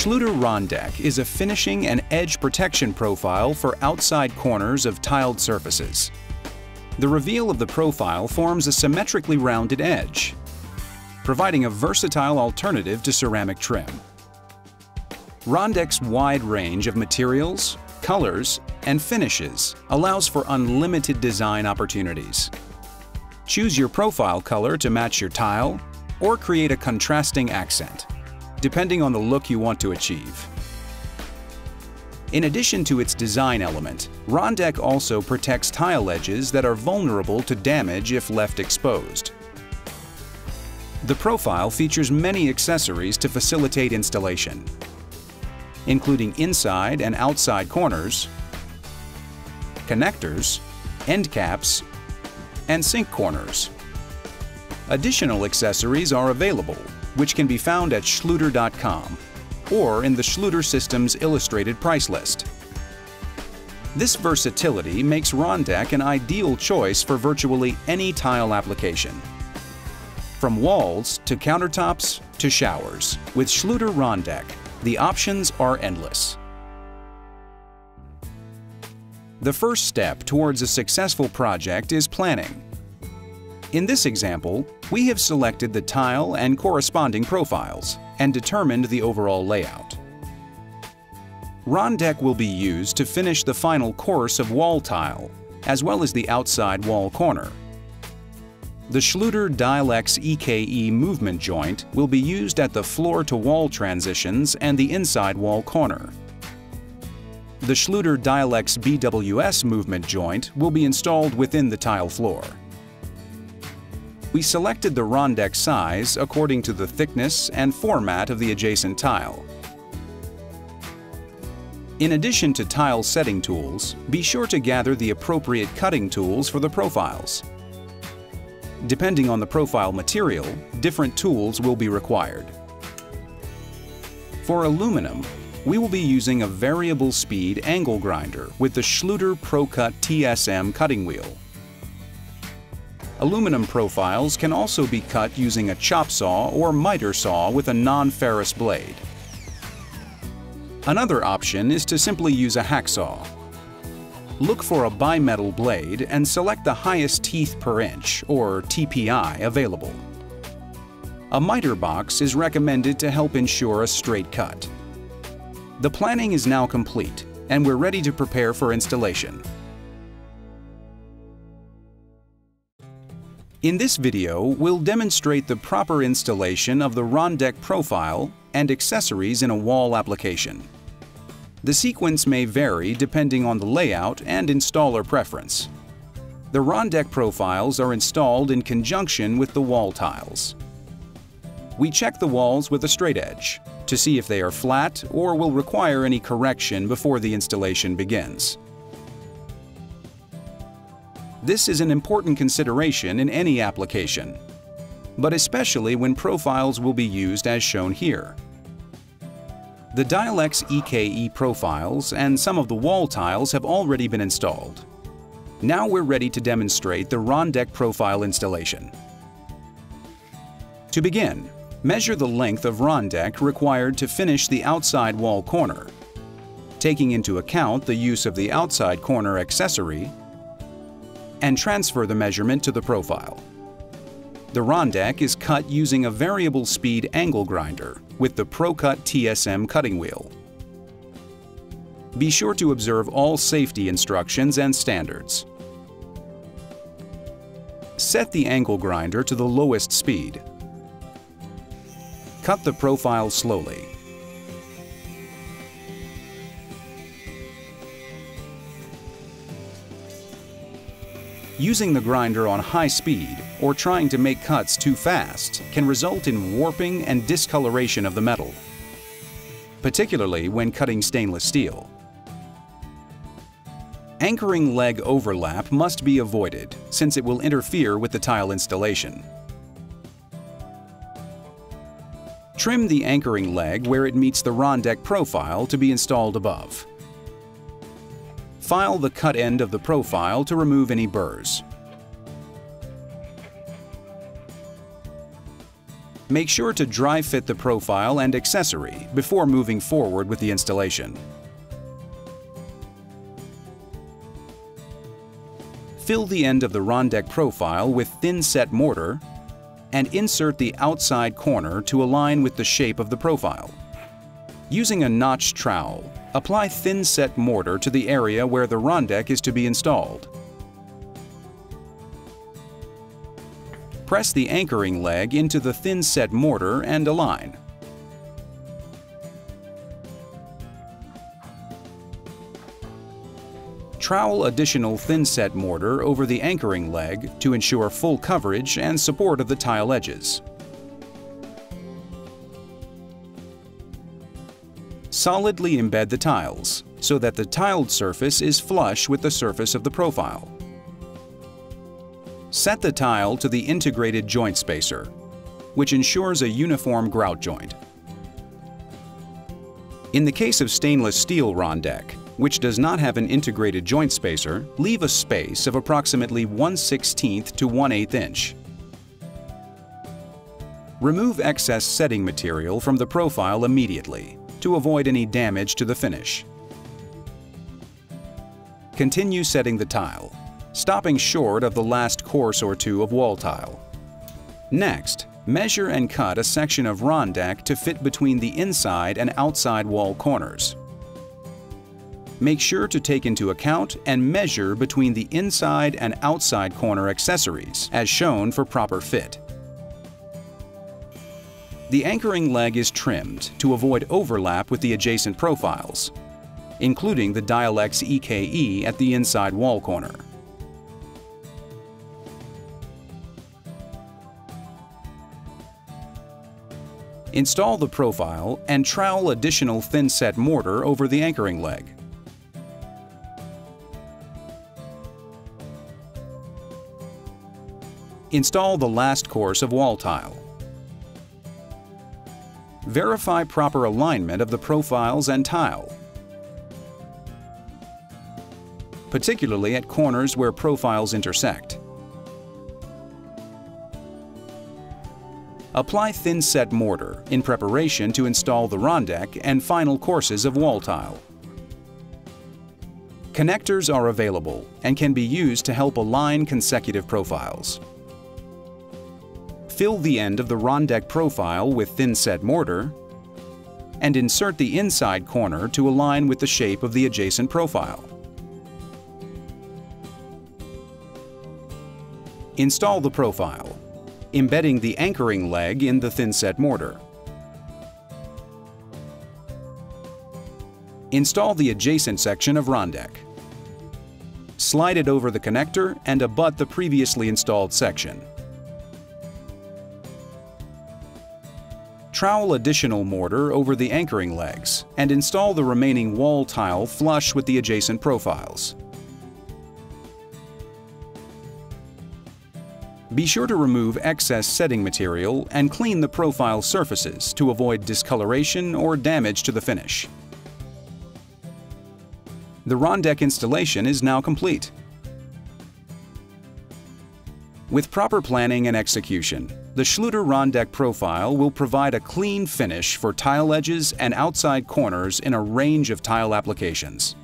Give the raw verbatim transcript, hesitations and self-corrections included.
Schluter RONDEC is a finishing and edge protection profile for outside corners of tiled surfaces. The reveal of the profile forms a symmetrically rounded edge, providing a versatile alternative to ceramic trim. RONDEC's wide range of materials, colors, and finishes allows for unlimited design opportunities. Choose your profile color to match your tile or create a contrasting accent, depending on the look you want to achieve. In addition to its design element, RONDEC also protects tile edges that are vulnerable to damage if left exposed. The profile features many accessories to facilitate installation, including inside and outside corners, connectors, end caps, and sink corners. Additional accessories are available, which can be found at schluter dot com or in the Schluter Systems illustrated price list. This versatility makes RONDEC an ideal choice for virtually any tile application. From walls to countertops to showers, with Schluter RONDEC, the options are endless. The first step towards a successful project is planning. In this example, we have selected the tile and corresponding profiles and determined the overall layout. RONDEC will be used to finish the final course of wall tile, as well as the outside wall corner. The Schluter Dialex E K E movement joint will be used at the floor-to-wall transitions and the inside wall corner. The Schluter Dialex B W S movement joint will be installed within the tile floor. We selected the RONDEC size according to the thickness and format of the adjacent tile. In addition to tile setting tools, be sure to gather the appropriate cutting tools for the profiles. Depending on the profile material, different tools will be required. For aluminum, we will be using a variable speed angle grinder with the Schluter ProCut T S M cutting wheel. Aluminum profiles can also be cut using a chop saw or miter saw with a non-ferrous blade. Another option is to simply use a hacksaw. Look for a bimetal blade and select the highest teeth per inch, or T P I, available. A miter box is recommended to help ensure a straight cut. The planning is now complete, and we're ready to prepare for installation. In this video, we'll demonstrate the proper installation of the RONDEC profile and accessories in a wall application. The sequence may vary depending on the layout and installer preference. The RONDEC profiles are installed in conjunction with the wall tiles. We check the walls with a straight edge to see if they are flat or will require any correction before the installation begins. This is an important consideration in any application, but especially when profiles will be used as shown here. The Dialex E K E profiles and some of the wall tiles have already been installed. Now we're ready to demonstrate the RONDEC profile installation. To begin, measure the length of RONDEC required to finish the outside wall corner, taking into account the use of the outside corner accessory, and transfer the measurement to the profile. The RONDEC is cut using a variable speed angle grinder with the ProCut T S M cutting wheel. Be sure to observe all safety instructions and standards. Set the angle grinder to the lowest speed. Cut the profile slowly. Using the grinder on high speed or trying to make cuts too fast can result in warping and discoloration of the metal, particularly when cutting stainless steel. Anchoring leg overlap must be avoided since it will interfere with the tile installation. Trim the anchoring leg where it meets the RONDEC profile to be installed above. File the cut end of the profile to remove any burrs. Make sure to dry fit the profile and accessory before moving forward with the installation. Fill the end of the RONDEC profile with thin-set mortar and insert the outside corner to align with the shape of the profile. Using a notched trowel, apply thin-set mortar to the area where the RONDEC is to be installed. Press the anchoring leg into the thin-set mortar and align. Trowel additional thin-set mortar over the anchoring leg to ensure full coverage and support of the tile edges. Solidly embed the tiles so that the tiled surface is flush with the surface of the profile. Set the tile to the integrated joint spacer, which ensures a uniform grout joint. In the case of stainless steel RONDEC, which does not have an integrated joint spacer, leave a space of approximately one sixteenth to one eighth inch. Remove excess setting material from the profile immediately to avoid any damage to the finish. Continue setting the tile, stopping short of the last course or two of wall tile. Next, measure and cut a section of RONDEC to fit between the inside and outside wall corners. Make sure to take into account and measure between the inside and outside corner accessories, as shown for proper fit. The anchoring leg is trimmed to avoid overlap with the adjacent profiles, including the Dialex E K E at the inside wall corner. Install the profile and trowel additional thin-set mortar over the anchoring leg. Install the last course of wall tile. Verify proper alignment of the profiles and tile, particularly at corners where profiles intersect. Apply thin-set mortar in preparation to install the RONDEC and final courses of wall tile. Connectors are available and can be used to help align consecutive profiles. Fill the end of the RONDEC profile with thin-set mortar and insert the inside corner to align with the shape of the adjacent profile. Install the profile, embedding the anchoring leg in the thin-set mortar. Install the adjacent section of RONDEC. Slide it over the connector and abut the previously installed section. Trowel additional mortar over the anchoring legs and install the remaining wall tile flush with the adjacent profiles. Be sure to remove excess setting material and clean the profile surfaces to avoid discoloration or damage to the finish. The RONDEC installation is now complete. With proper planning and execution, the Schluter RONDEC profile will provide a clean finish for tile edges and outside corners in a range of tile applications.